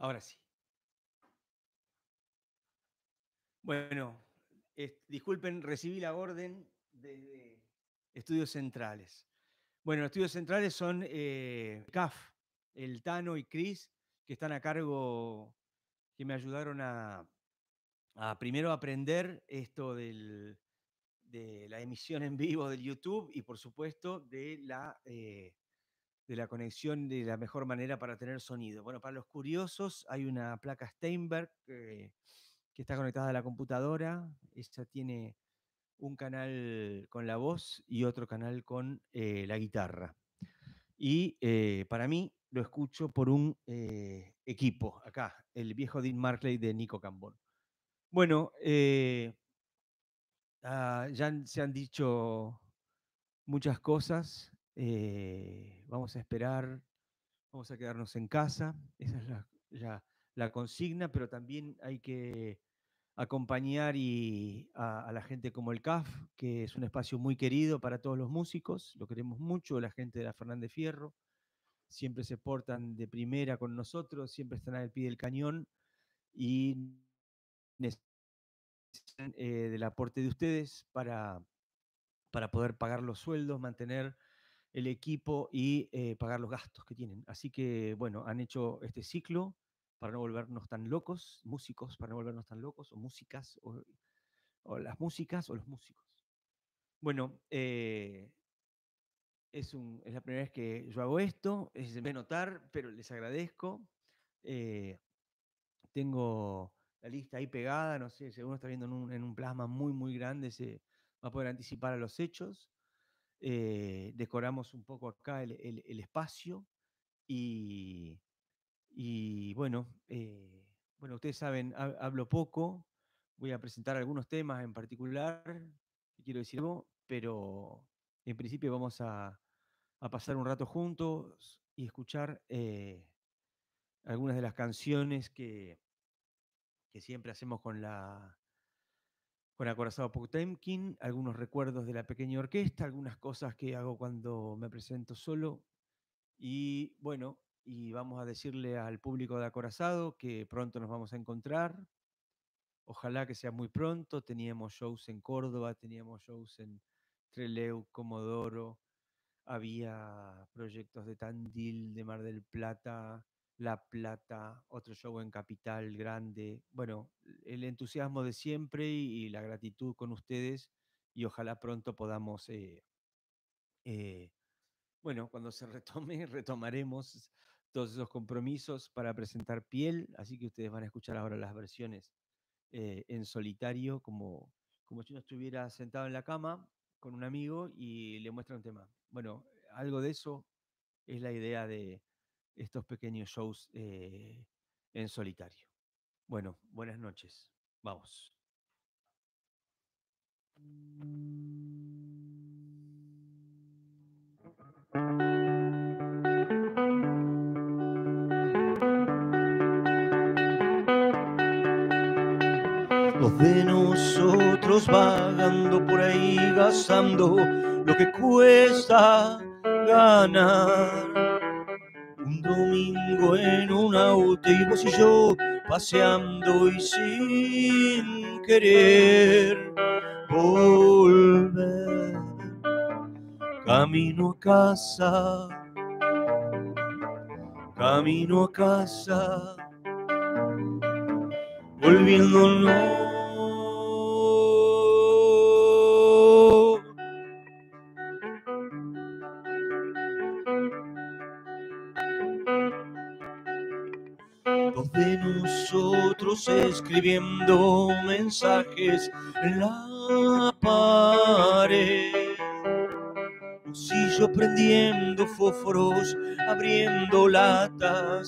Ahora sí. Bueno, disculpen, recibí la orden desde Estudios Centrales. Bueno, los Estudios Centrales son CAF, el Tano y Cris, que están a cargo, que me ayudaron a primero aprender esto de la emisión en vivo del YouTube y por supuesto de la conexión de la mejor manera para tener sonido. Bueno, para los curiosos hay una placa Steinberg que está conectada a la computadora. Esta tiene un canal con la voz y otro canal con la guitarra. Y para mí lo escucho por un equipo, acá, el viejo Dean Markley de Nico Cambón. Bueno, ya se han dicho muchas cosas. Vamos a esperar, vamos a quedarnos en casa. Esa es la consigna, pero también hay que acompañar a la gente como el CAF, que es un espacio muy querido para todos los músicos. Lo queremos mucho, la gente de la Fernández Fierro. Siempre se portan de primera con nosotros, siempre están al pie del cañón y necesitan del aporte de ustedes para poder pagar los sueldos, mantener el equipo y pagar los gastos que tienen. Así que, bueno, han hecho este ciclo para no volvernos tan locos, músicos, para no volvernos tan locos, o músicas, o las músicas, o los músicos. Bueno, es la primera vez que yo hago esto, se me notar, pero les agradezco. Tengo la lista ahí pegada, no sé, si uno está viendo en un plasma muy, muy grande, se va a poder anticipar a los hechos. Decoramos un poco acá el espacio y bueno, bueno, ustedes saben, hablo poco, voy a presentar algunos temas en particular, quiero decir algo, pero en principio vamos a pasar un rato juntos y escuchar algunas de las canciones que siempre hacemos con Acorazado Potemkin, algunos recuerdos de la pequeña orquesta, algunas cosas que hago cuando me presento solo. Y bueno, y vamos a decirle al público de Acorazado que pronto nos vamos a encontrar. Ojalá que sea muy pronto. Teníamos shows en Córdoba, teníamos shows en Trelew, Comodoro, había proyectos de Tandil, de Mar del Plata, La Plata, otro show en Capital Grande. Bueno, el entusiasmo de siempre y la gratitud con ustedes y ojalá pronto podamos, bueno, cuando se retome, retomaremos todos esos compromisos para presentar Piel, así que ustedes van a escuchar ahora las versiones en solitario, como si uno estuviera sentado en la cama con un amigo y le muestra un tema. Bueno, algo de eso es la idea de estos pequeños shows en solitario. Bueno, buenas noches. Vamos. Los de nosotros vagando por ahí, gastando lo que cuesta ganar. Un domingo en un auto y vos y yo paseando y sin querer volver. Camino a casa, camino a casa, volviéndonos. Dos de nosotros escribiendo mensajes en la pared. Un sillo prendiendo fósforos, abriendo latas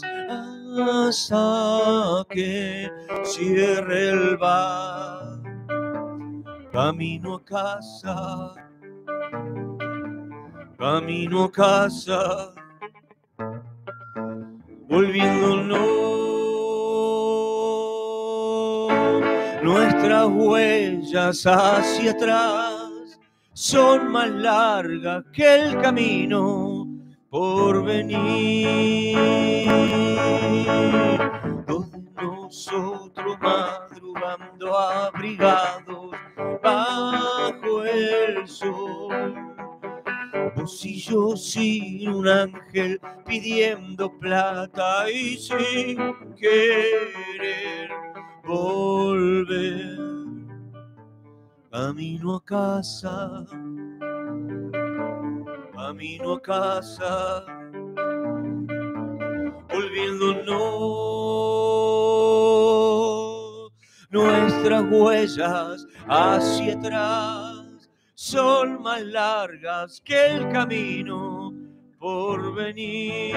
hasta que cierre el bar. Camino a casa, camino a casa, volviéndonos. Nuestras huellas hacia atrás son más largas que el camino por venir. ángel pidiendo plata y sin querer volver. Camino a casa, volviéndonos, nuestras huellas hacia atrás son más largas que el camino por venir.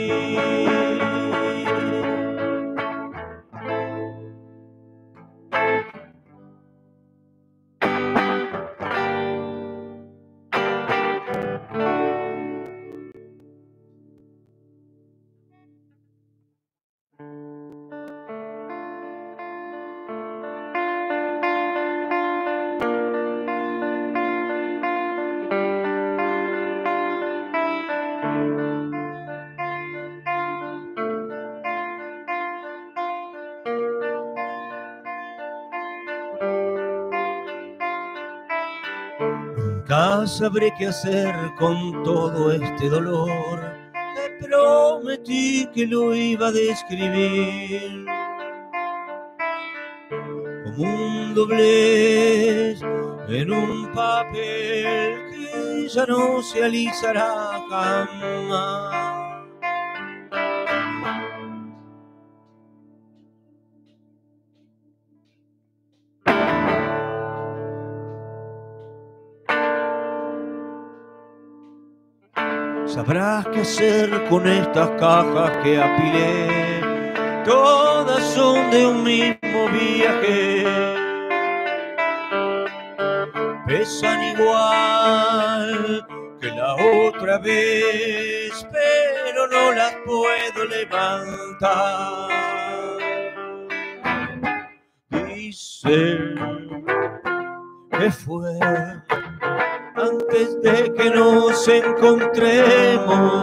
Nunca sabré qué hacer con todo este dolor. Te prometí que lo iba a describir como un doblez en un papel que ya no se alisará jamás. Sabrás qué hacer con estas cajas que apilé, todas son de un mismo viaje. Pesan igual que la otra vez, pero no las puedo levantar. Dicen que fue antes de que nos encontremos.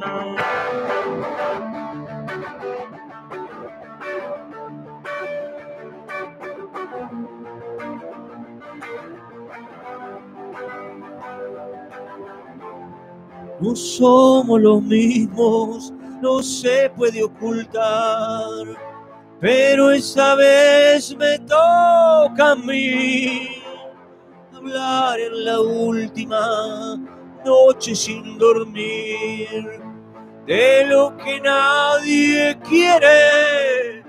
No somos los mismos, no se puede ocultar, pero esta vez me toca a mí hablar en la última noche sin dormir de lo que nadie quiere.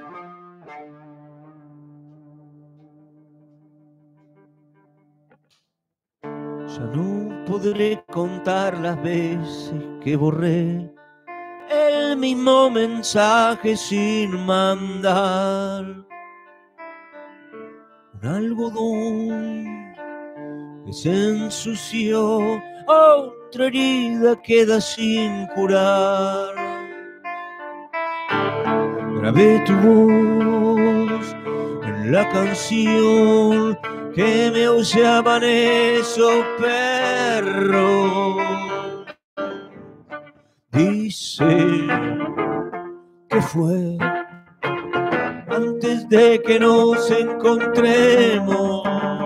Ya no podré contar las veces que borré el mismo mensaje sin mandar. Un algodón que se ensució, otra herida queda sin curar. Grabé tu voz en la canción que me aullaban esos perros. Dice que fue antes de que nos encontremos.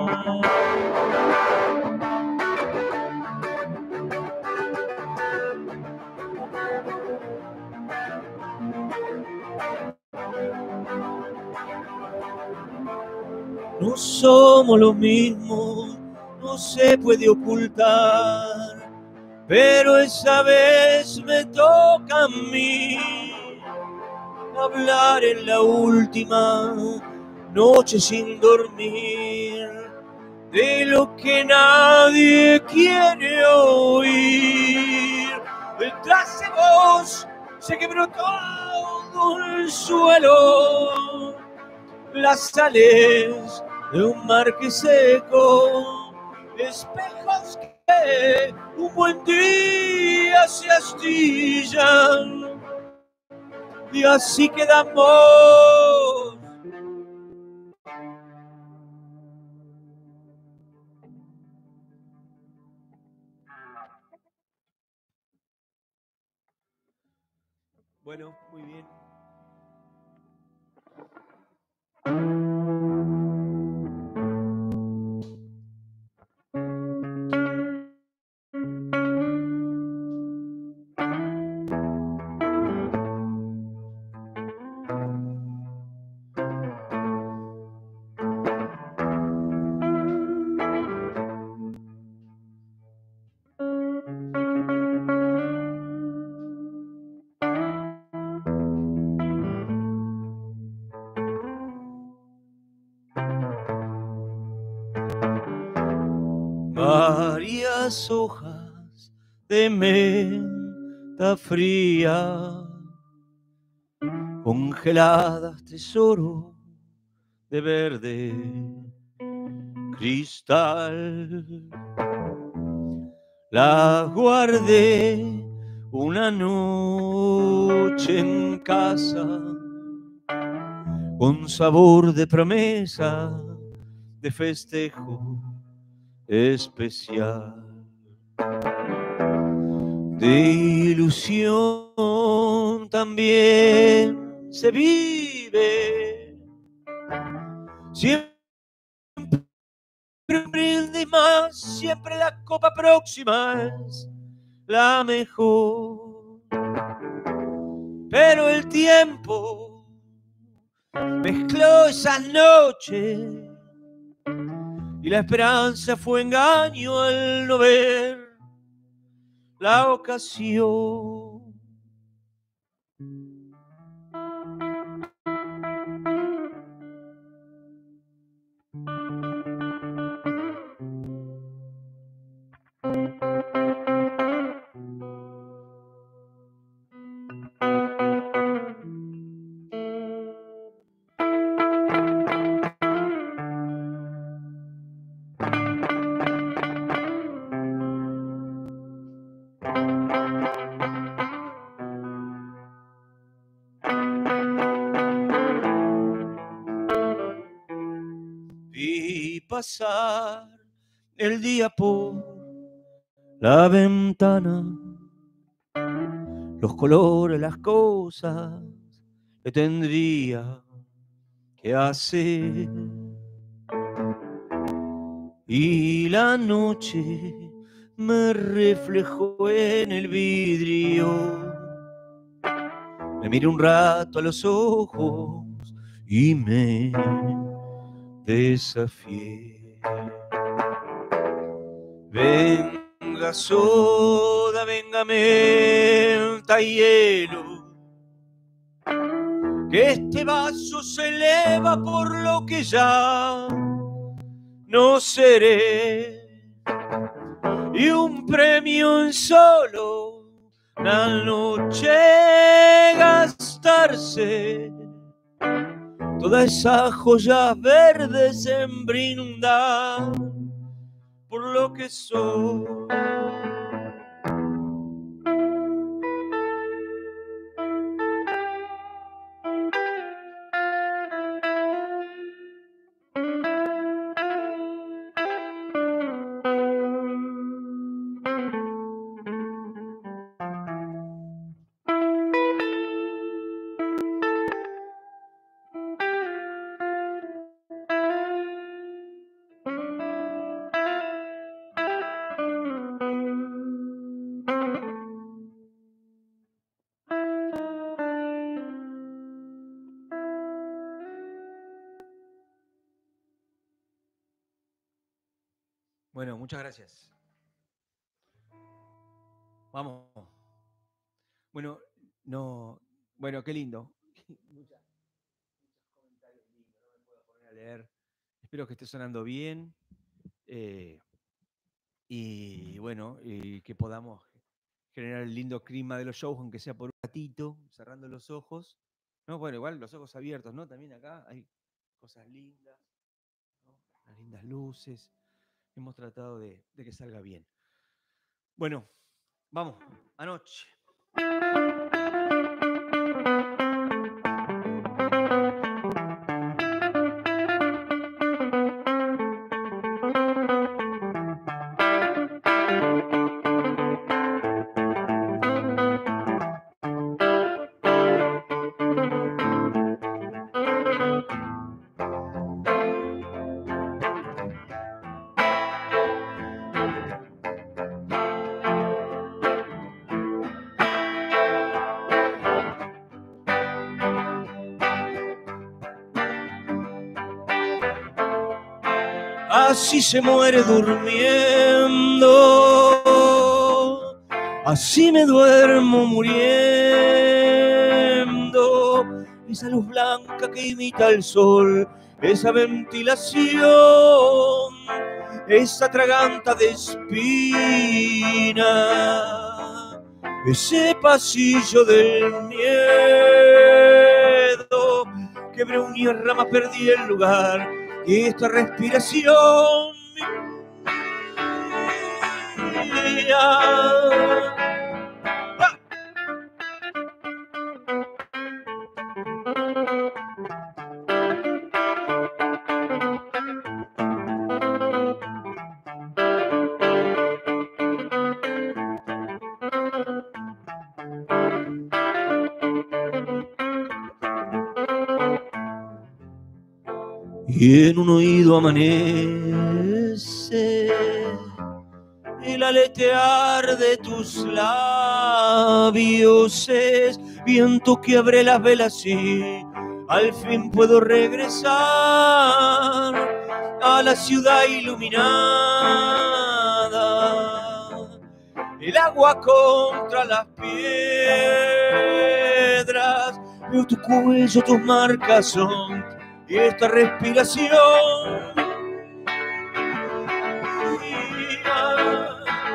No somos los mismos, no se puede ocultar, pero esa vez me toca a mí hablar en la última noche sin dormir de lo que nadie quiere oír. Detrás de vos se quebró todo el suelo, las sales de un mar que seco, espejos que un buen día se astillan y así quedamos. Bueno, muy bien. varias hojas de menta fría, congeladas, tesoro de verde cristal. Las guardé una noche en casa, con sabor de promesa, de festejo especial, de ilusión también se vive. Siempre un brindis más, siempre la copa próxima es la mejor. Pero el tiempo mezcló esas noches y la esperanza fue engaño al no ver la ocasión. Vi pasar el día por la ventana, los colores, las cosas que tendría que hacer. Y la noche me reflejó en el vidrio. Me miré un rato a los ojos y me desafié. Venga soda, venga menta y hielo, que este vaso se eleva por lo que ya no seré. Y un premio en solo una noche gastarse todas esas joyas verdes en brindar por lo que soy. Bueno, muchas gracias. Vamos. Bueno, no, bueno, qué lindo. Muchos comentarios lindos, no me puedo poner a leer. Espero que esté sonando bien. Y bueno, que podamos generar el lindo clima de los shows, aunque sea por un ratito, cerrando los ojos. No, bueno, igual los ojos abiertos, ¿no? También acá hay cosas lindas, ¿no? Las lindas luces. Hemos tratado de que salga bien. Bueno, vamos, anoche. Así se muere durmiendo, así me duermo muriendo. Esa luz blanca que imita el sol, esa ventilación esa traganta de espina, ese pasillo del miedo, quebré una rama, perdí el lugar, y esta respiración mía. Y en un oído amanece el aletear de tus labios, es viento que abre las velas y al fin puedo regresar a la ciudad iluminada. El agua contra las piedras, veo tu cuello, tus marcas son y esta respiración mía.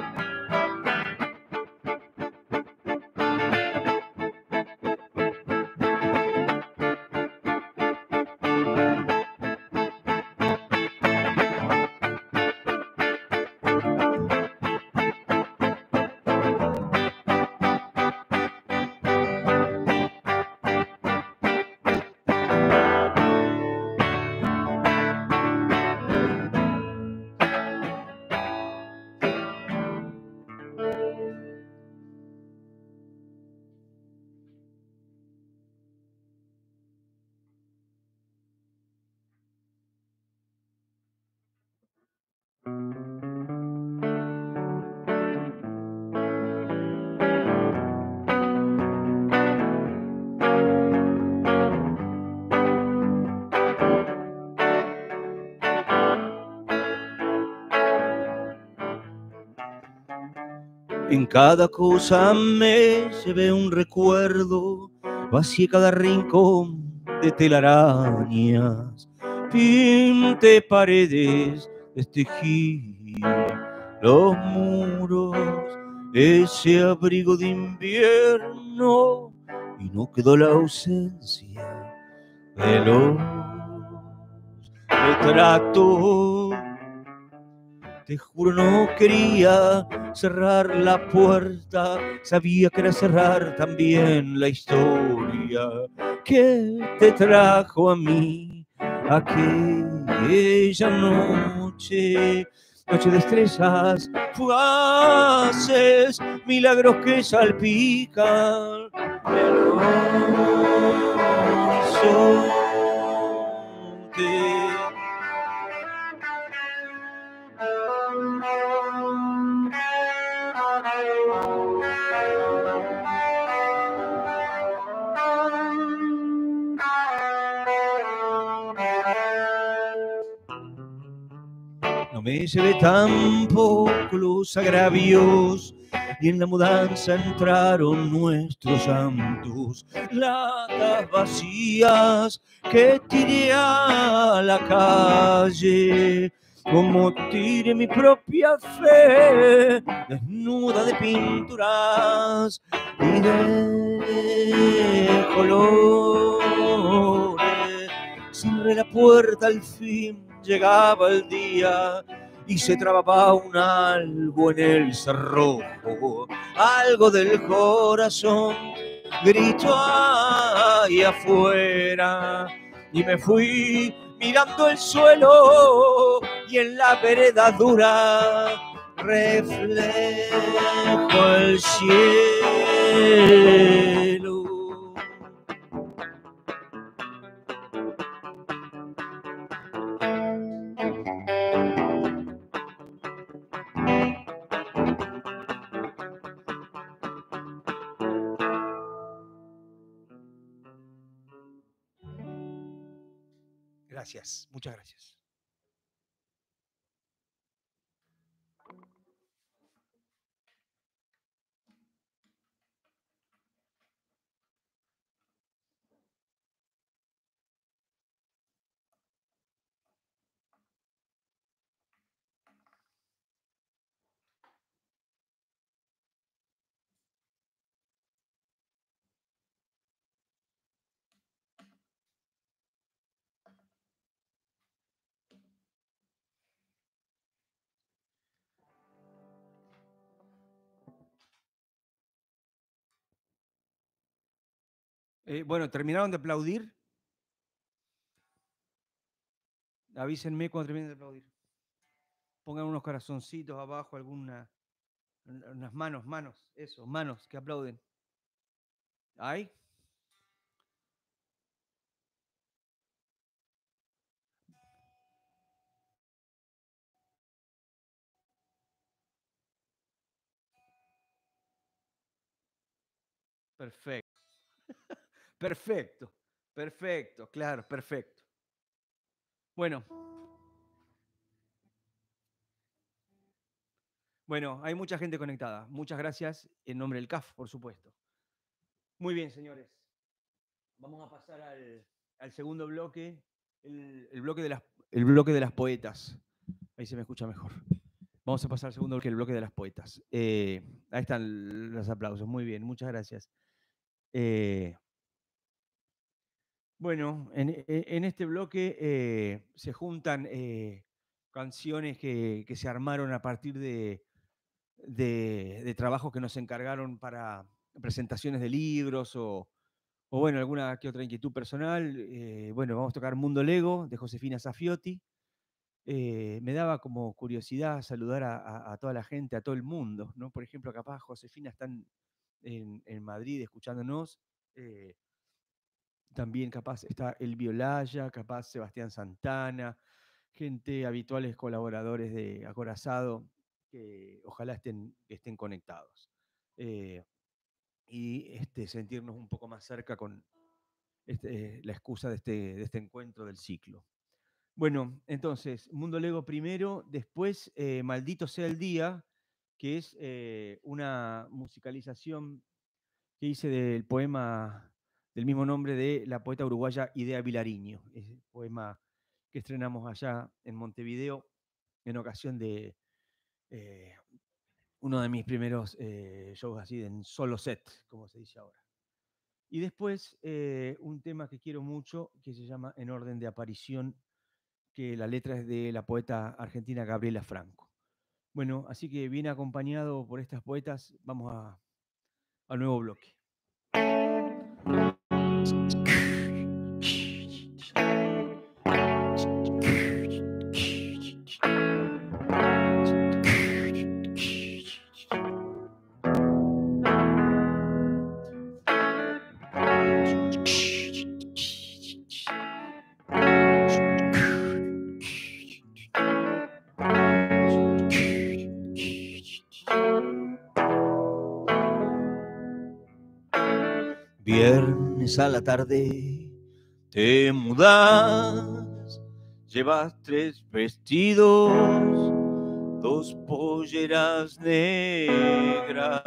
En cada cosa me llevé un recuerdo, vacié cada rincón de telarañas, pinté paredes, destejí los muros, ese abrigo de invierno, y no quedó la ausencia de los retratos. Te juro no quería cerrar la puerta, sabía que era cerrar también la historia que te trajo a mí aquella noche. Noche de estrellas fugaces, milagros que salpican el horizonte. No me llevé tampoco los agravios, y en la mudanza entraron nuestros santos, latas vacías que tiré a la calle, como tiré mi propia fe, desnuda de pinturas y de colores. Cerré la puerta, al fin llegaba el día y se trababa un algo en el cerrojo, algo del corazón gritó ahí afuera, y me fui mirando el suelo y en la vereda dura reflejo el cielo. Gracias, muchas gracias. Bueno, ¿terminaron de aplaudir? Avísenme cuando terminen de aplaudir. Pongan unos corazoncitos abajo, unas manos, eso, manos que aplauden. ¿Ahí? Perfecto. Perfecto, perfecto, claro, perfecto. Bueno. Bueno, hay mucha gente conectada. Muchas gracias en nombre del CAF, por supuesto. Muy bien, señores. Vamos a pasar al segundo bloque, el bloque de las poetas. Ahí se me escucha mejor. Vamos a pasar al segundo bloque, el bloque de las poetas. Ahí están los aplausos. Muy bien, muchas gracias. Bueno, en este bloque se juntan canciones que se armaron a partir de trabajos que nos encargaron para presentaciones de libros o bueno, alguna que otra inquietud personal. Bueno, vamos a tocar Mundo Lego de Josefina Safiotti. Me daba como curiosidad saludar a toda la gente, a todo el mundo, ¿no? Por ejemplo, capaz Josefina está en Madrid escuchándonos. También capaz está Elvio Olaya, capaz Sebastián Santana, gente habituales colaboradores de Acorazado, que ojalá estén conectados. Y sentirnos un poco más cerca con la excusa de este encuentro del ciclo. Bueno, entonces, Mundo Lego primero, después Maldito sea el día, que es una musicalización que hice del poema del mismo nombre de la poeta uruguaya Idea Vilariño. Es el poema que estrenamos allá en Montevideo en ocasión de uno de mis primeros shows así en solo set, como se dice ahora. Y después un tema que quiero mucho, que se llama En orden de aparición, que la letra es de la poeta argentina Gabriela Franco. Bueno, así que viene acompañado por estas poetas, vamos al nuevo bloque. Viernes a la tarde te mudas, llevas 3 vestidos, 2 polleras negras,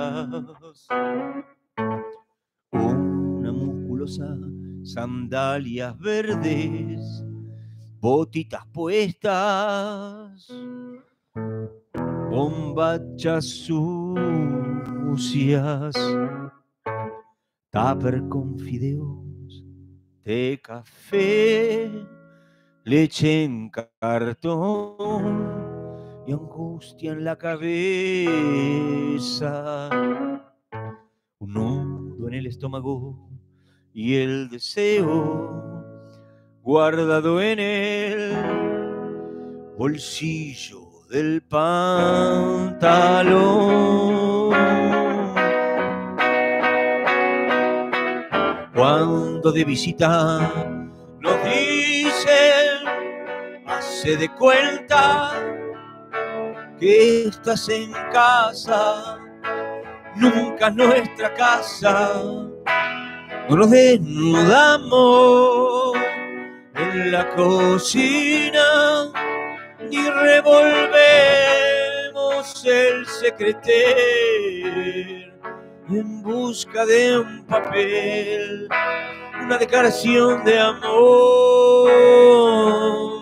una musculosa, sandalias verdes, botitas puestas, bombachas sucias, tupper con fideos, té, café, leche en cartón y angustia en la cabeza, un nudo en el estómago y el deseo guardado en el bolsillo del pantalón. Cuando de visita nos dicen, hace de cuenta que estás en casa, nunca nuestra casa. No nos desnudamos en la cocina, ni revolvemos el secreter en busca de un papel, una declaración de amor.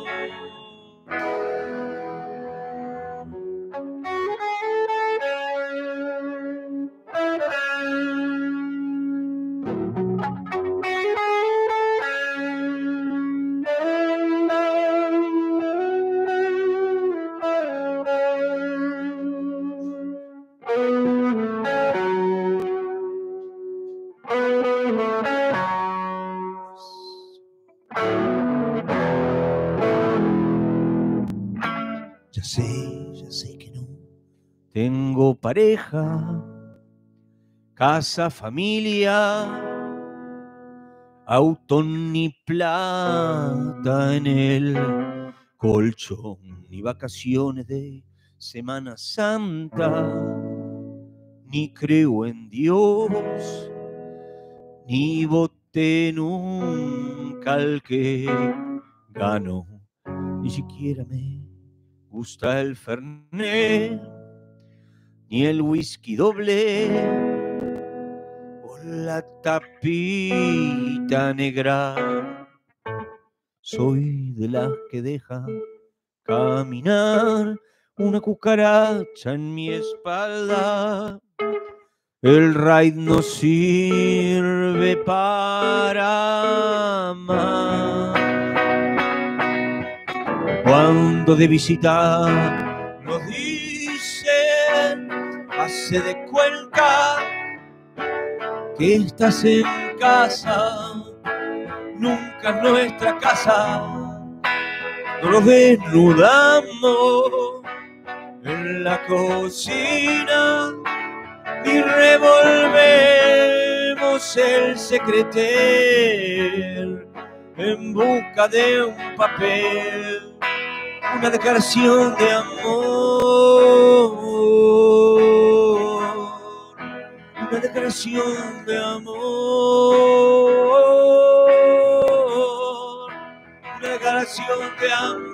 Ya sé que no tengo pareja, casa, familia, auto ni plata en el colchón, ni vacaciones de Semana Santa, ni creo en Dios, ni voté nunca al que ganó, ni siquiera me gusta el Fernet, ni el whisky doble o la tapita negra. Soy de las que deja caminar una cucaracha en mi espalda. El raid no sirve para más. Cuando de visita nos dicen, hace de cuenta que estás en casa, nunca es nuestra casa. No nos desnudamos en la cocina, ni revolvemos el secreter en busca de un papel, una declaración de amor, una declaración de amor, una declaración de amor.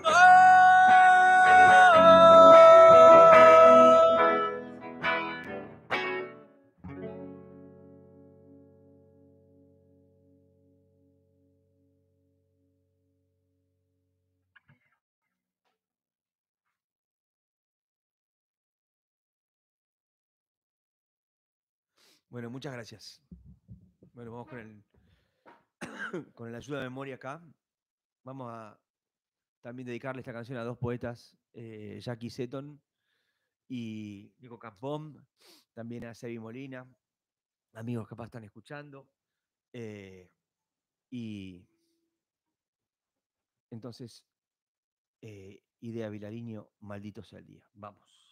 Bueno, muchas gracias. Bueno, vamos con la ayuda de memoria acá. Vamos a también dedicarle esta canción a dos poetas, Jackie Seton y Nico Campón, también a Sebi Molina, amigos que capaz están escuchando. Y entonces, Idea Vilariño, Maldito sea el día. Vamos.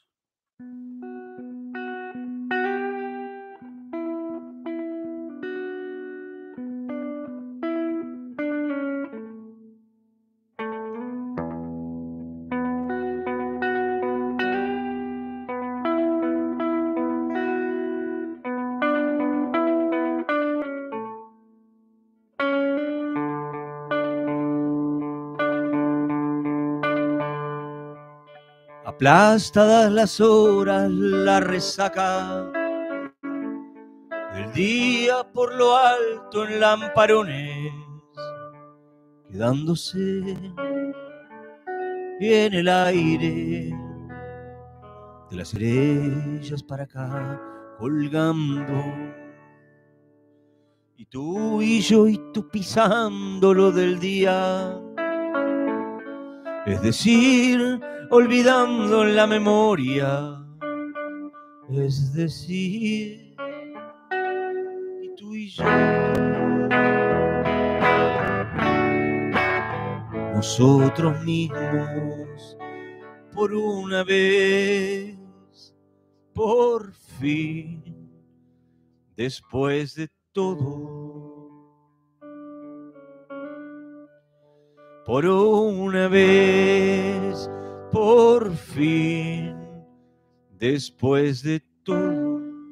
Aplastadas las horas, la resaca del día por lo alto en lamparones, quedándose en el aire de las estrellas para acá colgando, y tú y yo y tú pisando lo del día, es decir, olvidando la memoria, es decir, y tú y yo, nosotros mismos, por una vez, por fin, después de todo, por una vez, por fin, después de todo.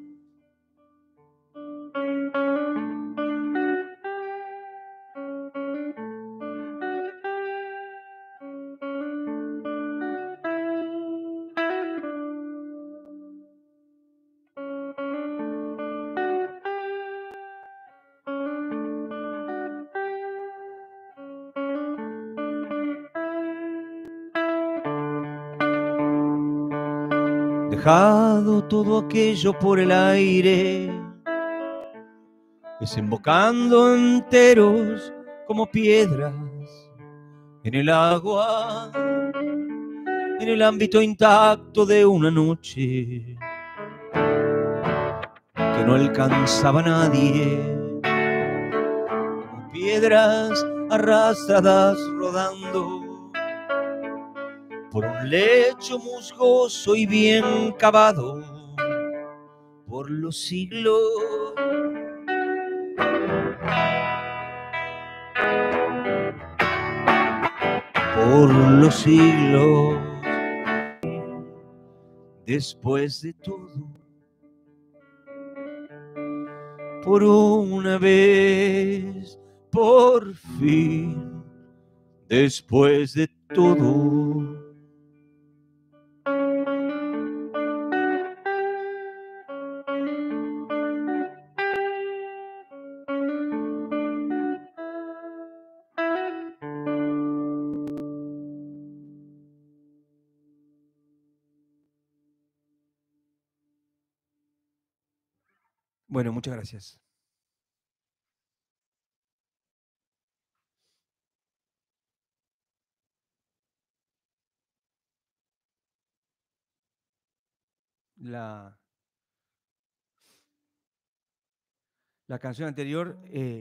Dejado todo aquello por el aire, desembocando enteros como piedras en el agua, en el ámbito intacto de una noche que no alcanzaba a nadie, como piedras arrastradas rodando por un lecho musgoso y bien cavado por los siglos. Por los siglos, después de todo, por una vez, por fin, después de todo. Bueno, muchas gracias. La canción anterior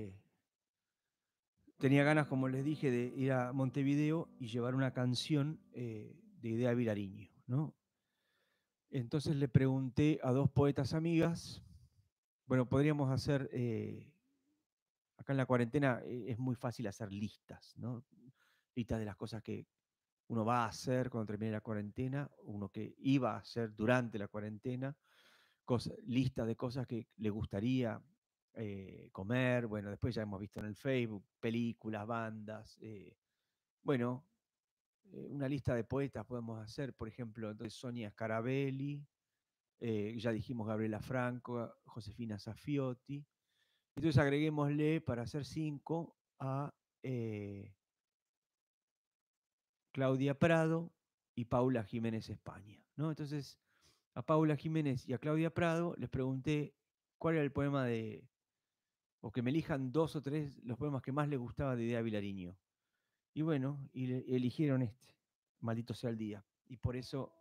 tenía ganas, como les dije, de ir a Montevideo y llevar una canción de Idea Vilariño, ¿no? Entonces le pregunté a dos poetas amigas, bueno, podríamos hacer, acá en la cuarentena es muy fácil hacer listas, ¿no? Listas de las cosas que uno va a hacer cuando termine la cuarentena, uno que iba a hacer durante la cuarentena, listas de cosas que le gustaría comer, bueno, después ya hemos visto en el Facebook, películas, bandas, bueno, una lista de poetas podemos hacer, por ejemplo, entonces Sonia Scarabelli, ya dijimos Gabriela Franco, Josefina Safiotti, entonces agreguémosle para hacer 5 a Claudia Prado y Paula Jiménez España, ¿no? Entonces, a Paula Jiménez y a Claudia Prado les pregunté cuál era el poema o que me elijan 2 o 3 los poemas que más les gustaba de Idea Vilariño. Y bueno, eligieron este, Maldito sea el día. Y por eso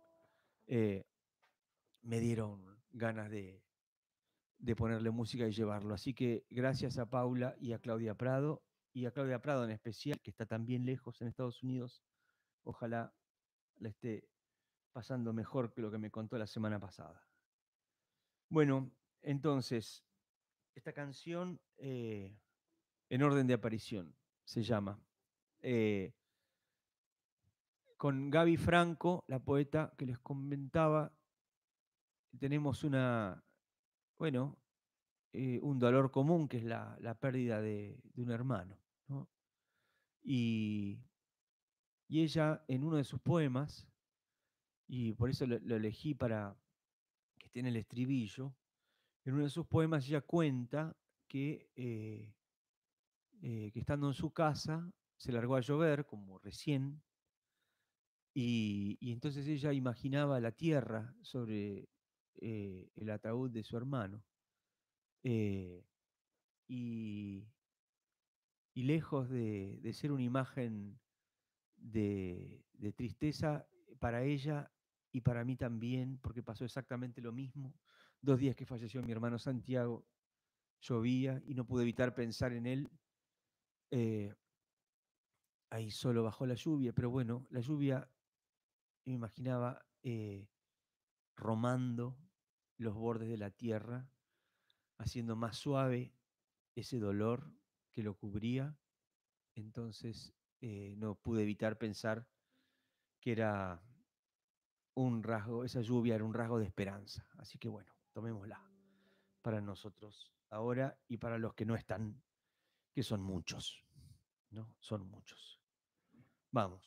me dieron ganas de ponerle música y llevarlo. Así que gracias a Paula y a Claudia Prado en especial, que está tan bien lejos en Estados Unidos. Ojalá la esté pasando mejor que lo que me contó la semana pasada. Bueno, entonces, esta canción, En orden de aparición, se llama. Con Gaby Franco, la poeta que les comentaba, tenemos un dolor común, que es la pérdida de un hermano, ¿no? Y ella, en uno de sus poemas, y por eso lo elegí para que esté en el estribillo, en uno de sus poemas ella cuenta que estando en su casa se largó a llover, como recién, y entonces ella imaginaba la tierra sobre el ataúd de su hermano. Y lejos de ser una imagen de tristeza para ella y para mí también, porque pasó exactamente lo mismo. 2 días que falleció mi hermano Santiago, llovía y no pude evitar pensar en él. Ahí solo bajó la lluvia, pero bueno, la lluvia, me imaginaba romando los bordes de la tierra, haciendo más suave ese dolor que lo cubría. Entonces no pude evitar pensar que era un rasgo, esa lluvia era un rasgo de esperanza. Así que bueno, tomémosla para nosotros ahora y para los que no están, que son muchos, ¿no? Son muchos. Vamos.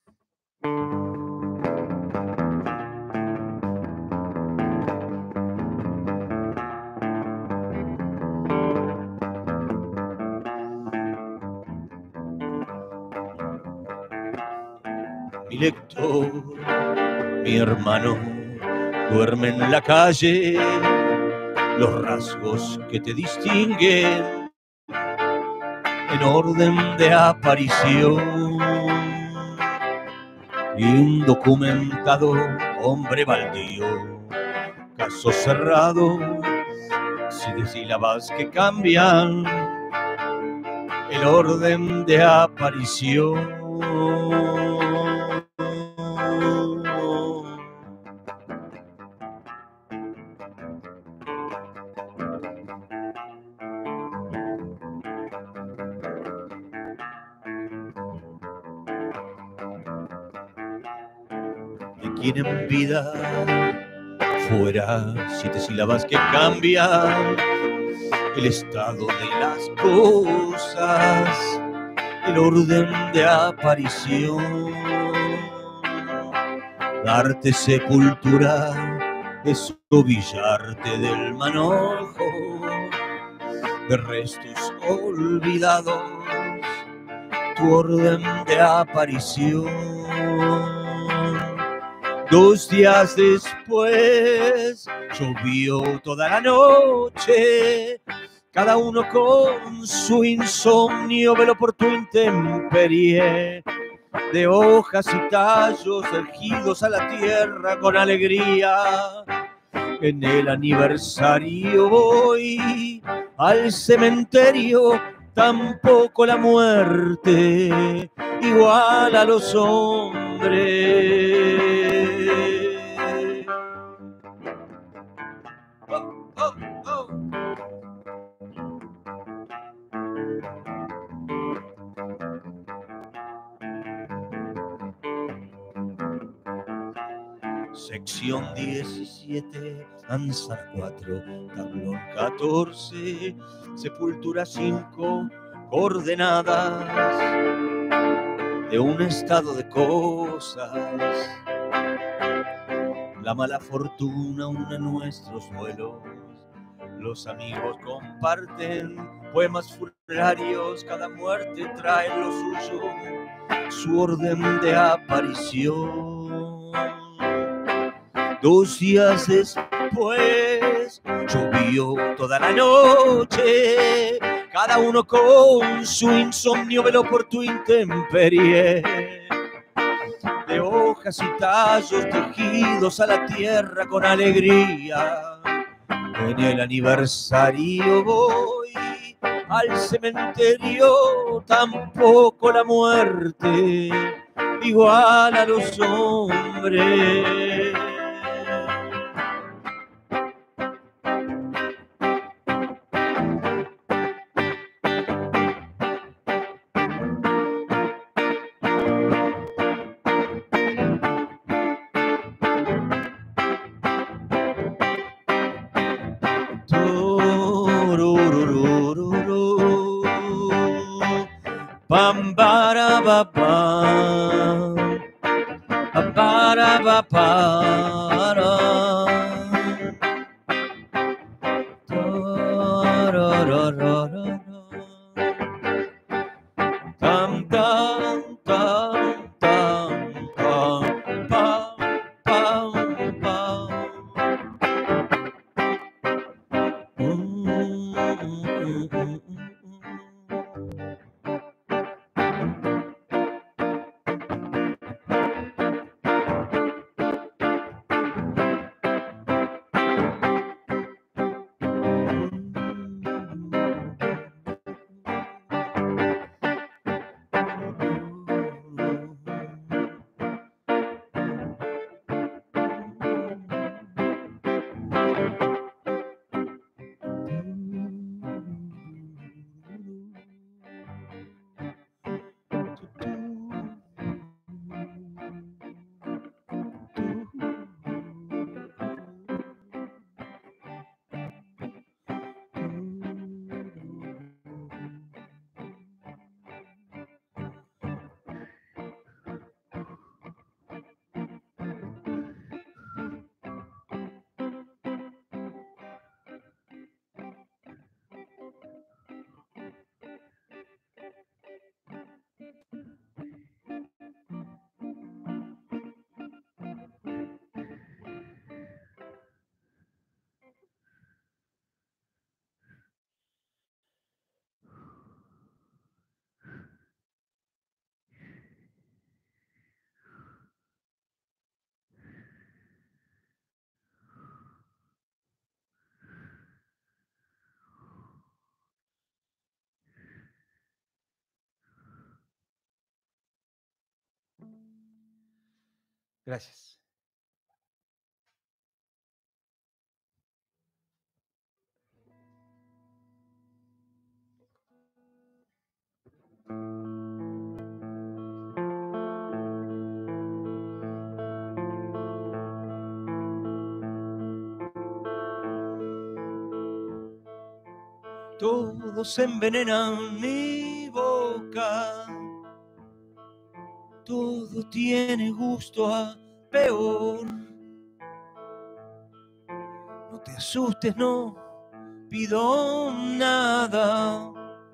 Mi lector, mi hermano, duerme en la calle, los rasgos que te distinguen en orden de aparición. Indocumentado, hombre baldío, caso cerrado, de sílabas que cambian el orden de aparición. quien en vida fuera 7 sílabas que cambian el estado de las cosas, el orden de aparición, darte sepultura, escobillarte del manojo de restos olvidados, tu orden de aparición. 2 días después llovió toda la noche, cada uno con su insomnio veló por tu intemperie, de hojas y tallos erguidos a la tierra con alegría. En el aniversario voy al cementerio, tampoco la muerte igual a los hombres. Oh, oh, oh. Sección 17, Ansar 4, tablón 14, sepultura 5, coordenadas de un estado de cosas. La mala fortuna une nuestros duelos, los amigos comparten poemas funerarios, cada muerte trae lo suyo, su orden de aparición. 2 días después llovió toda la noche, cada uno con su insomnio veló por tu intemperie, de hojas y tallos tejidos a la tierra con alegría. En el aniversario voy al cementerio, tampoco la muerte igual a los hombres. Pam para ba pam, para ba para, tam tam tam tam pam pam pam pam. Gracias. Todos envenenan mi boca, todo tiene gusto a peor. No te asustes, no pido nada,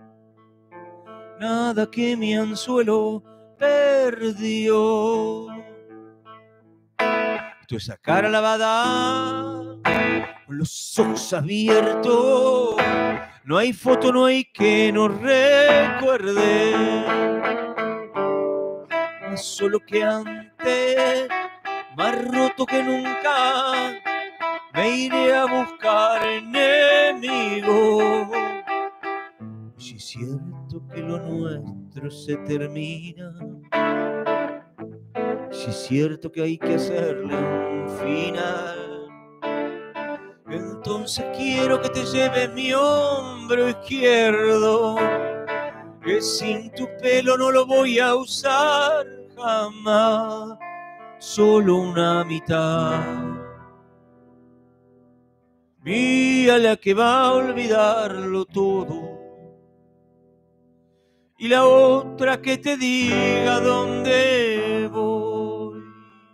nada que mi anzuelo perdió. Tu esa cara lavada, con los ojos abiertos, no hay foto, no hay que nos recuerde. Más solo que antes, más roto que nunca, me iré a buscar enemigos. Si es cierto que lo nuestro se termina, si es cierto que hay que hacerle un final, entonces quiero que te lleves mi hombro izquierdo, que sin tu pelo no lo voy a usar jamás, solo una mitad. Mía la que va a olvidarlo todo, y la otra que te diga dónde voy.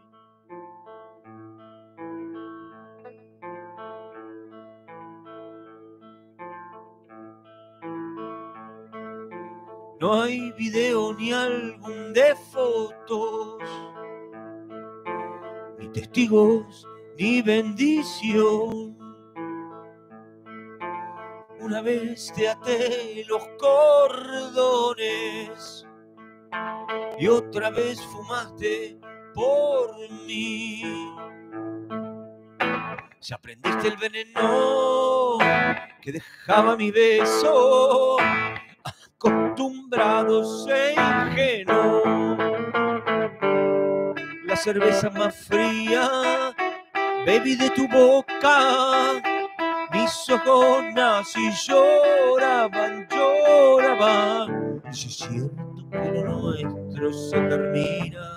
No hay video ni álbum de fotos, ni testigos ni bendición. Una vez te até los cordones y otra vez fumaste por mí. Si aprendiste el veneno que dejaba mi beso, acostumbrados e ingenuos, la cerveza más fría, baby, de tu boca, mis ojos nací lloraban, lloraban. Si es cierto que lo nuestro se termina,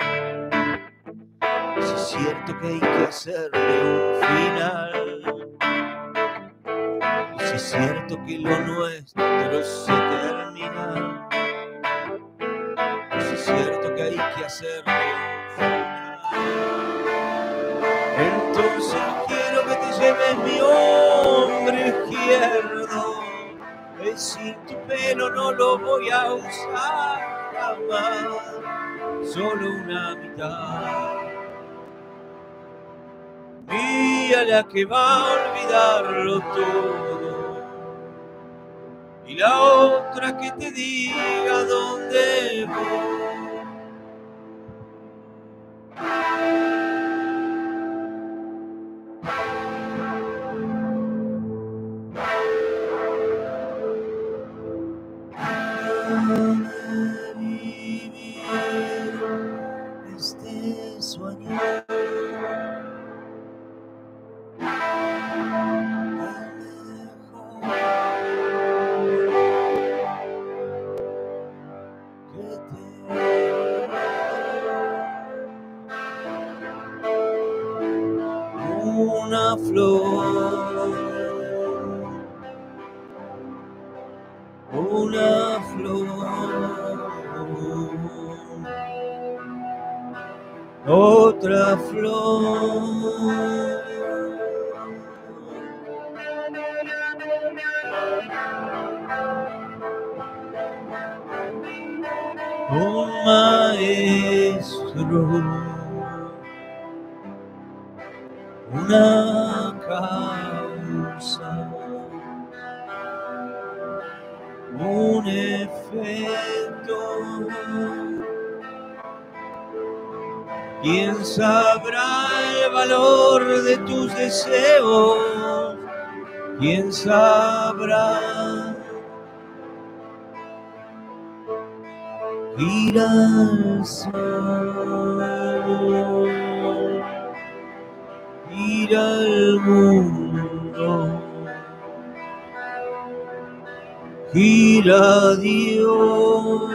si es cierto que hay que hacerle un final, si es cierto que lo nuestro se termina, si es cierto que hay que hacerle un final, entonces quiero que te lleves mi hombro izquierdo, que sin tu pelo no lo voy a usar jamás, solo una mitad. Mía la que va a olvidarlo todo, y la otra que te diga dónde voy. Vivir este sueño, una flor, una flor, otra flor, un maestro, una causa, un efecto. ¿Quién sabrá el valor de tus deseos? ¿Quién sabrá? Gira el sol, gira el mundo, gira Dios.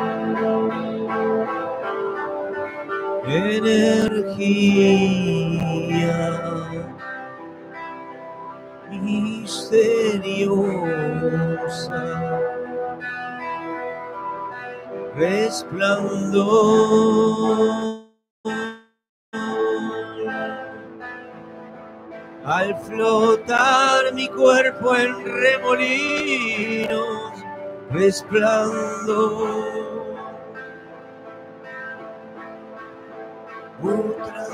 Energía. misteriosa, resplandor. Al flotar mi cuerpo en remolinos, resplandor. Otra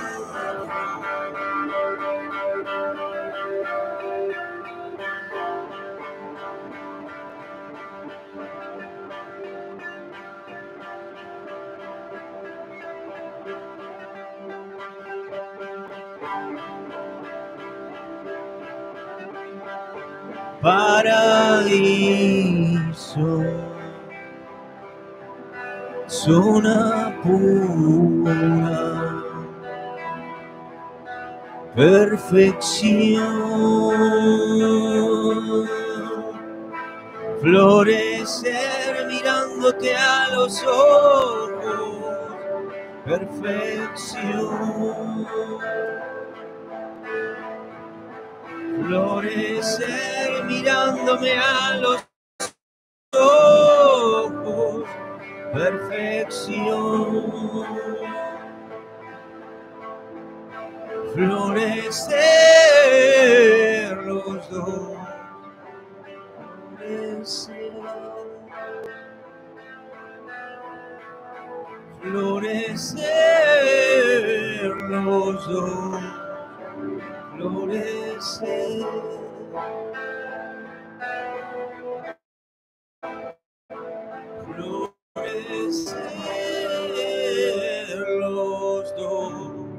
paraíso, zona pura, perfección, florecer mirándote a los ojos, perfección. Florecer mirándome a los ojos, perfección. Florecer los dos, florecer los dos. Florecer, florecer los dos.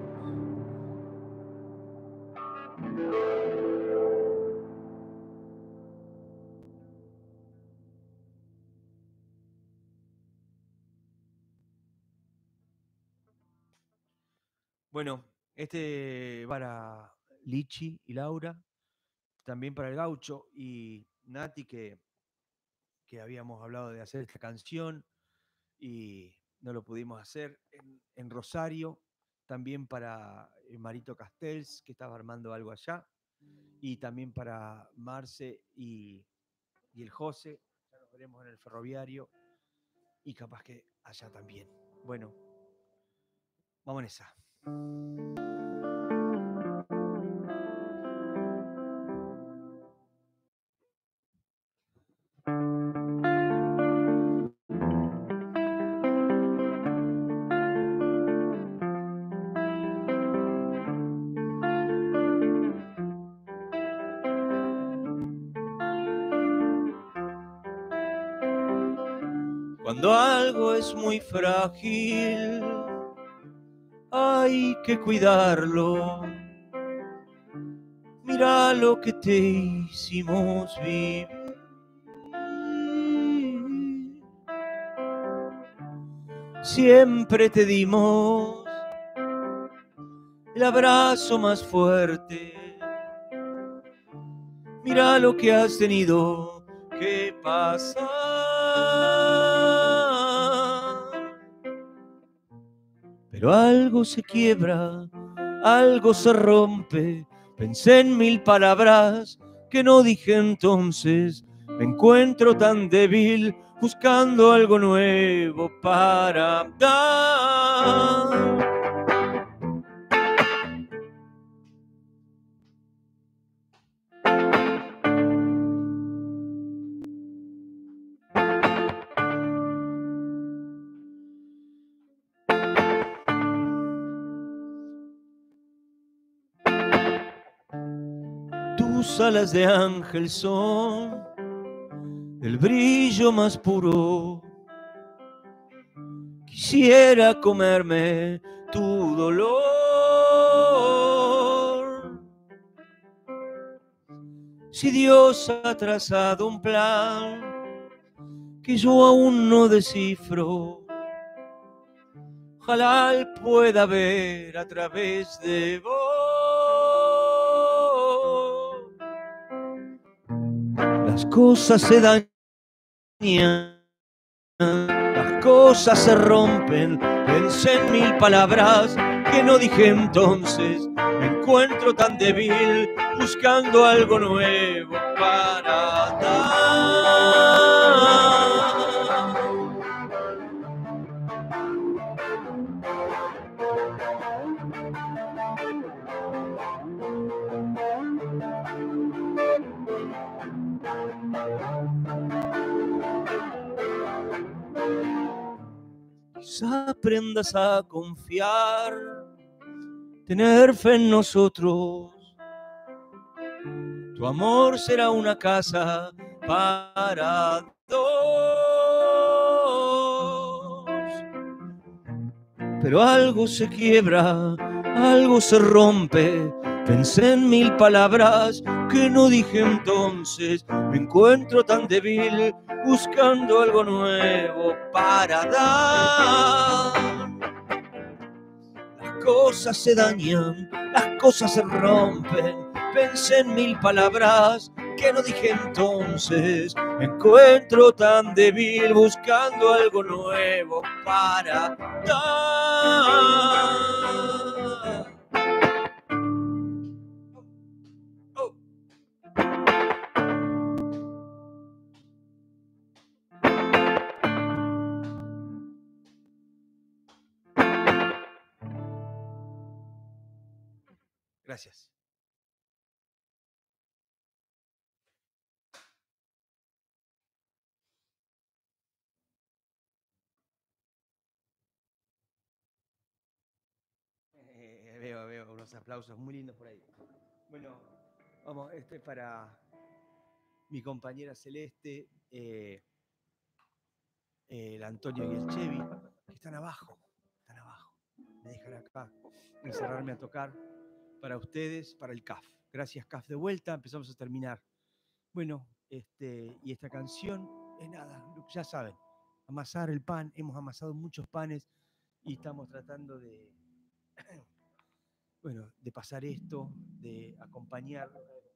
Bueno, este para Lichi y Laura, también para el Gaucho y Nati, que habíamos hablado de hacer esta canción y no lo pudimos hacer, en Rosario, también para Marito Castells, que estaba armando algo allá, y también para Marce y el José, ya nos veremos en el ferroviario, y capaz que allá también. Bueno, vamos en esa. Cuando algo es muy frágil, hay que cuidarlo. Mira lo que te hicimos vivir. Siempre te dimos el abrazo más fuerte. Mira lo que has tenido que pasar. Pero algo se quiebra, algo se rompe. Pensé en 1000 palabras que no dije entonces. Me encuentro tan débil buscando algo nuevo para dar. Tus alas de ángel son el brillo más puro. Quisiera comerme tu dolor. Si Dios ha trazado un plan que yo aún no descifro, ojalá él pueda ver a través de vos. Las cosas se dañan, las cosas se rompen. Pensé en 1000 palabras que no dije entonces. me encuentro tan débil buscando algo nuevo para dar. Quizá aprendas a confiar, tener fe en nosotros. Tu amor será una casa para dos. Pero algo se quiebra, algo se rompe. Pensé en 1000 palabras que no dije entonces. Me encuentro tan débil buscando algo nuevo para dar. Las cosas se dañan, las cosas se rompen. Pensé en 1000 palabras que no dije entonces. Me encuentro tan débil buscando algo nuevo para dar. Oh. Gracias. Veo unos aplausos muy lindos por ahí. Bueno, vamos, para mi compañera Celeste, el Antonio y el Chevy, que están abajo. Me dejan acá encerrarme a tocar para ustedes, para el CAF. Gracias, CAF, de vuelta. Empezamos a terminar. Bueno, y esta canción es nada, ya saben, amasar el pan. Hemos amasado muchos panes y estamos tratando de, bueno, de pasar esto, de acompañar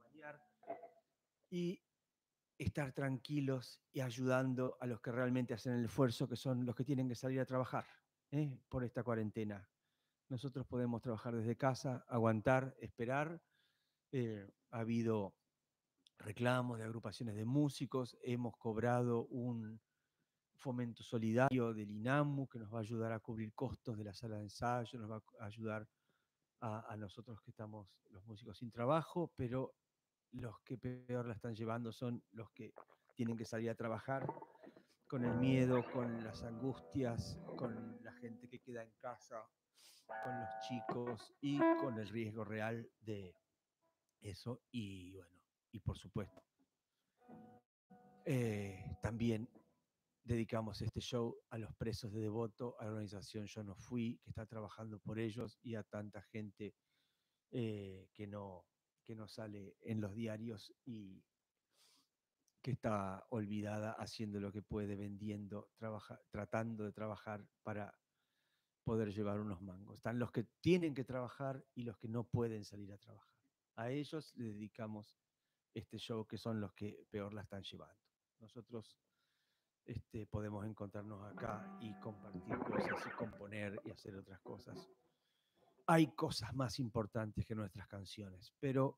y estar tranquilos y ayudando a los que realmente hacen el esfuerzo, que son los que tienen que salir a trabajar por esta cuarentena. Nosotros podemos trabajar desde casa, aguantar, esperar. Ha habido reclamos de agrupaciones de músicos, hemos cobrado un fomento solidario del INAMU que nos va a ayudar a cubrir costos de la sala de ensayo, nos va a ayudar a nosotros que estamos los músicos sin trabajo, pero los que peor la están llevando son los que tienen que salir a trabajar con el miedo, con las angustias, con la gente que queda en casa, con los chicos y con el riesgo real de eso. Y bueno, y por supuesto, también dedicamos este show a los presos de Devoto, a la organización Yo No Fui, que está trabajando por ellos, y a tanta gente que no sale en los diarios y que está olvidada haciendo lo que puede, vendiendo, tratando de trabajar para poder llevar unos mangos. Están los que tienen que trabajar y los que no pueden salir a trabajar. A ellos les dedicamos este show, que son los que peor la están llevando. Nosotros podemos encontrarnos acá y compartir cosas y componer y hacer otras cosas. Hay cosas más importantes que nuestras canciones, pero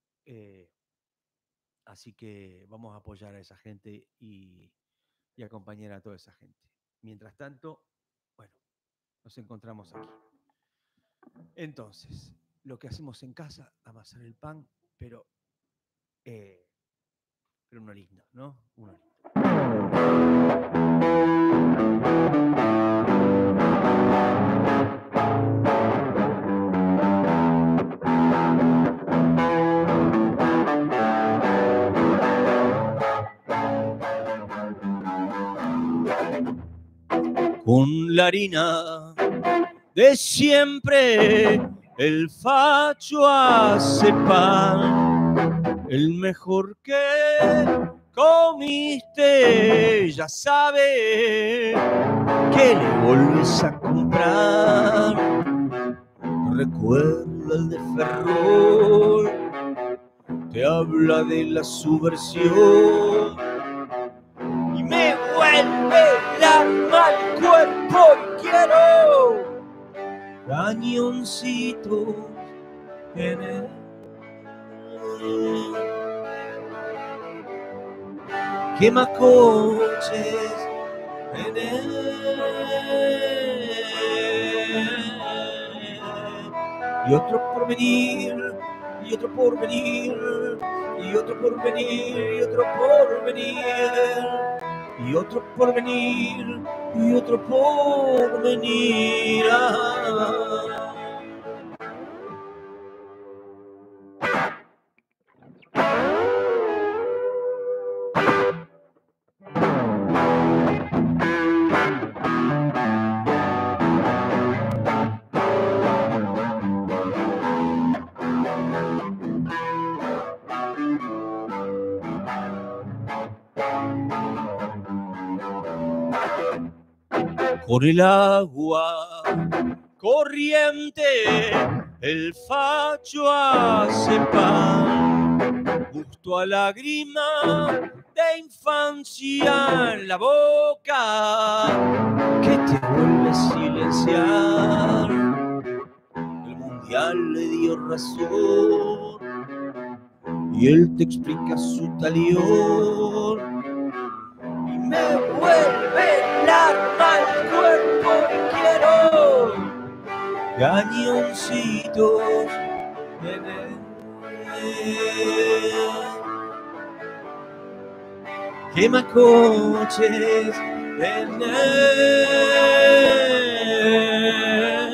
así que vamos a apoyar a esa gente y acompañar a toda esa gente. Mientras tanto, bueno, nos encontramos aquí. Entonces, lo que hacemos en casa, amasar el pan, pero uno lindo, ¿no? Uno lindo. Con la harina de siempre, el facho hace pan, el mejor que comiste, ya sabe que le volves a comprar. Recuerda el de Ferrol, te habla de la subversión y me vuelve el alma al cuerpo y quiero cañoncitos en él. Quema coches en él. Y otro por venir, y otro por venir, y otro por venir, y otro por venir, y otro por venir, y otro por venir. Por el agua corriente el facho hace pan, justo a lágrima de infancia en la boca que te vuelve a silenciar. El mundial le dio razón y él te explica su talión. Me vuelve el arma al cuerpo y quiero cañoncitos en él. Quema coches en él.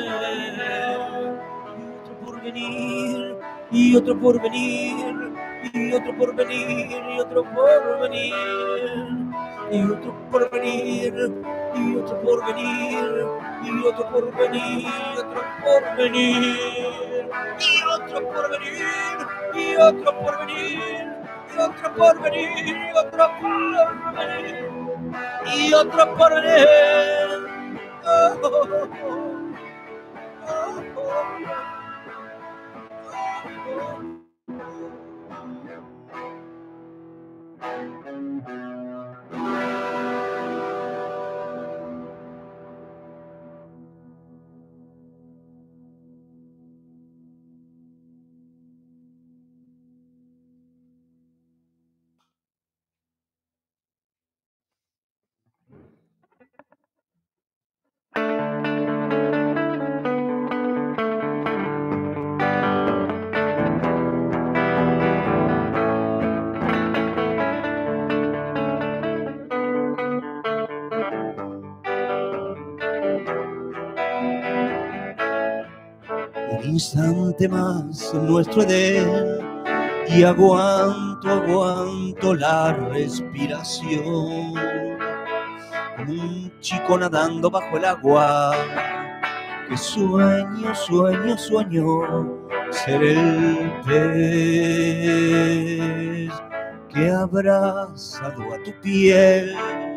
Y otro por venir, y otro por venir, y otro por venir, y otro por venir, y otro por venir, y otro por venir, y otro por venir, y otro por venir, y otro por venir, y otro por venir, y otro por venir, y otro por venir. Oh, oh, oh, oh, oh. Un instante más en nuestro Edén y aguanto la respiración. Como un chico nadando bajo el agua, que sueño ser el pez que abrazado a tu piel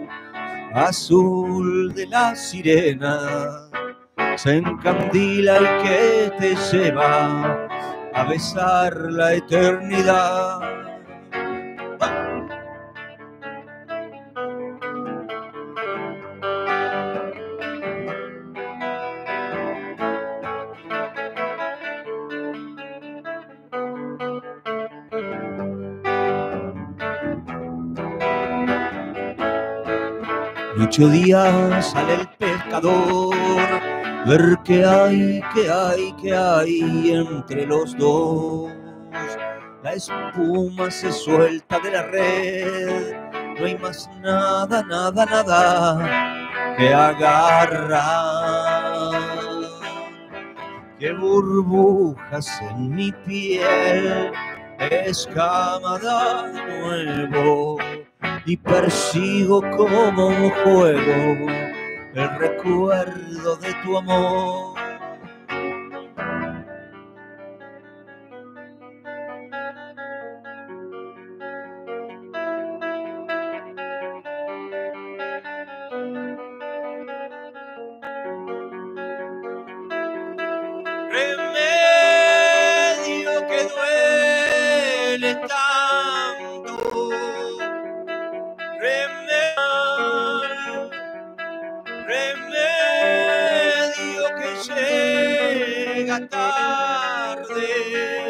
azul de la sirena se encandila el que te lleva a besar la eternidad. Noche o día sale el pescador, ver qué hay entre los dos. La espuma se suelta de la red, no hay más nada que agarrar. Que burbujas en mi piel, escamada de nuevo, y persigo como un juego el recuerdo de tu amor. Remedio que duele tanto, remedio que llega tarde.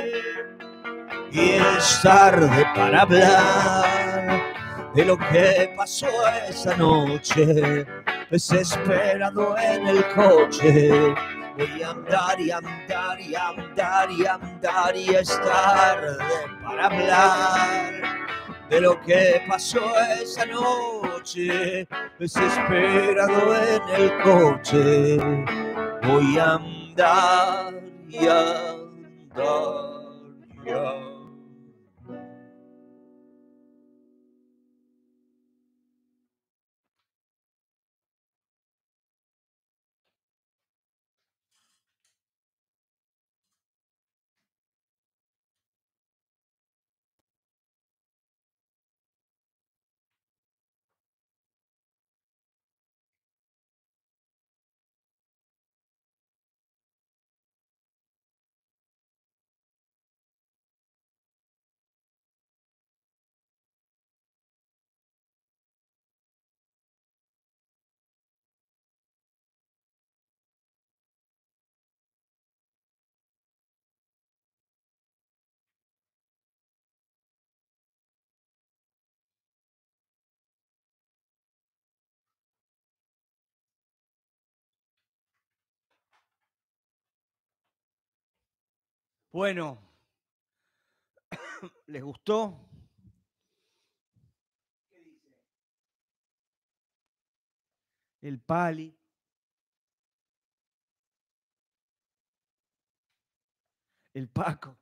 es tarde para hablar de lo que pasó esa noche, desesperado en el coche. Voy a andar y andar y andar y andar y es tarde para hablar de lo que pasó esa noche, desesperado en el coche. Voy a andar y andar y andar. Bueno, ¿les gustó? El Pali. El Paco.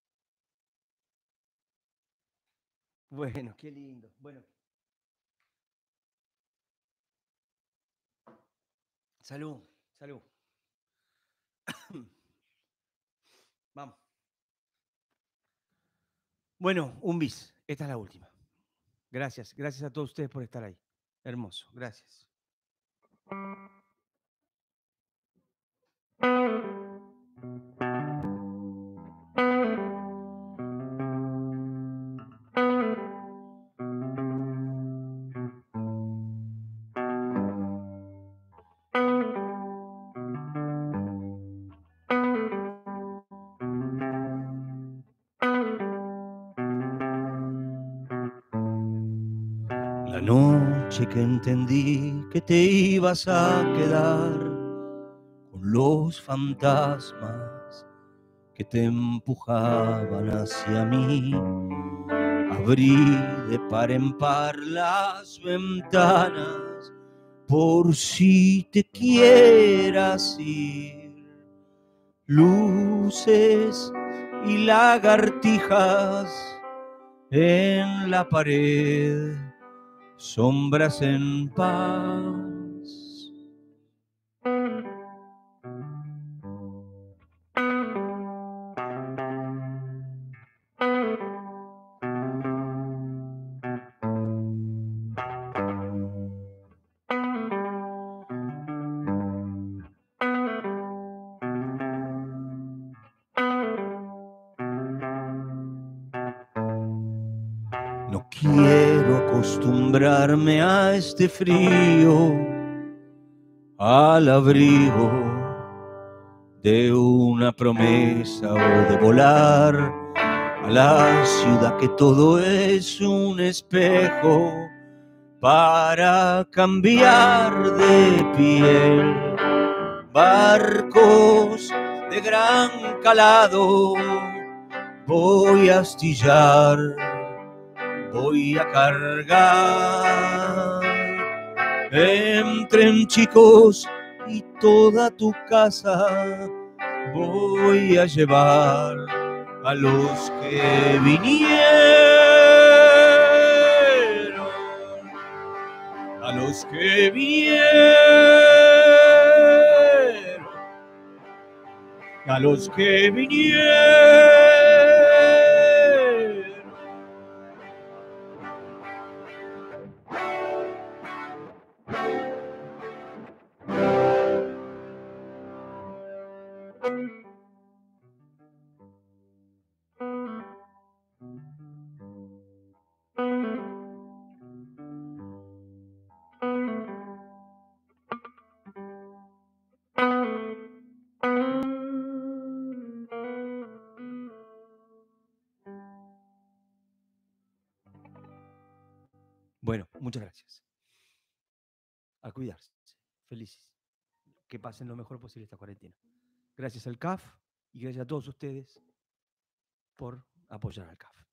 Bueno, qué lindo. Bueno. Salud, salud. Vamos. Bueno, un bis. Esta es la última. Gracias, gracias a todos ustedes por estar ahí. Hermoso, gracias. La noche que entendí que te ibas a quedar con los fantasmas que te empujaban hacia mí, abrí de par en par las ventanas por si te quieras ir. Luces y lagartijas en la pared, sombras en paz. No quiero acostumbrarme a este frío, al abrigo de una promesa o de volar a la ciudad que todo es un espejo para cambiar de piel. Barcos de gran calado voy a astillar, voy a cargar. Entren chicos y toda tu casa voy a llevar a los que vinieron, a los que vinieron, a los que vinieron. Bueno, muchas gracias. A cuidarse. Felices. Que pasen lo mejor posible esta cuarentena. Gracias al CAF y gracias a todos ustedes por apoyar al CAF.